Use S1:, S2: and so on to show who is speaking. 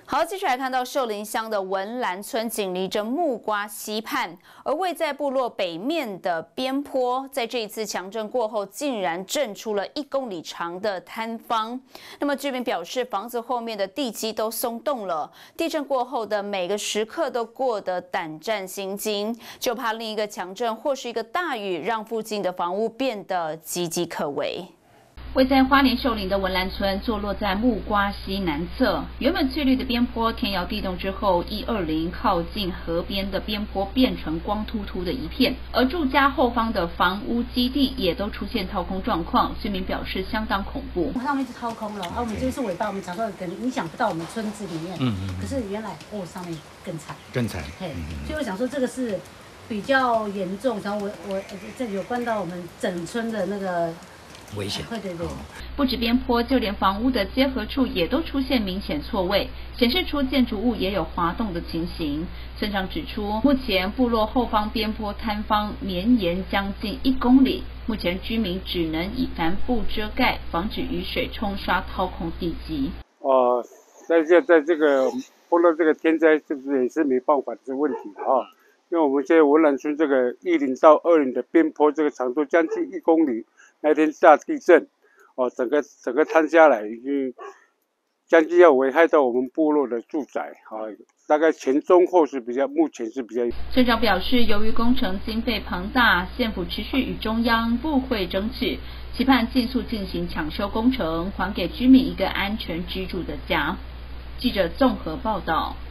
S1: 好，继续来看到秀林乡的文兰村紧邻着木瓜溪畔，而位在部落北面的边坡，在这一次强震过后，竟然震出了1公里长的坍方。那么居民表示，房子后面的地基都松动了，地震过后的每个时刻都过得胆战心惊，就怕另一个强震或是一个大雨，让附近的房屋变得岌岌可危。位在花莲秀林的文兰村，坐落在木瓜溪南侧。原本翠绿的边坡，天摇地动之后，120靠近河边的边坡变成光秃秃的一片，而住家后方的房屋基地也都出现掏空状况。居民表示相当恐怖。
S2: 上面是掏空了，我们这是尾巴，我们想说可能影响不到我们村子里面，可是原来上面更惨，
S3: 更惨。
S2: 所以我想说这个是比较严重，然后我这有关到我们整村的那个。
S3: 危险，
S2: 对，
S1: 不止边坡，就连房屋的结合处也都出现明显错位，显示出建筑物也有滑动的情形。村长指出，目前部落后方边坡坍方绵延将近1公里，目前居民只能以帆布遮盖，防止雨水冲刷掏空地基。
S4: 在这个碰到这个天灾，是不是也是没办法的问题啊？因为我们现在文兰村这个10到20的边坡，这个长度将近1公里。那天大地震，整个坍下来，已经将近要危害到我们部落的住宅，大概前中后是目前是比较。
S1: 村长表示，由于工程经费庞大，县府持续与中央部会争取，期盼尽速进行抢修工程，还给居民一个安全居住的家。记者综合报道。